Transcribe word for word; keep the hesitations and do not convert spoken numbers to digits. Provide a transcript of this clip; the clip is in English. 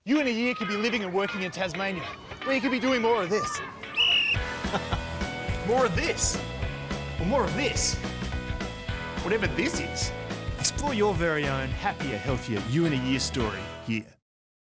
You in a year could be living and working in Tasmania, where you could be doing more of this. More of this. Or more of this. Whatever this is. Explore your very own happier, healthier you in a year story here.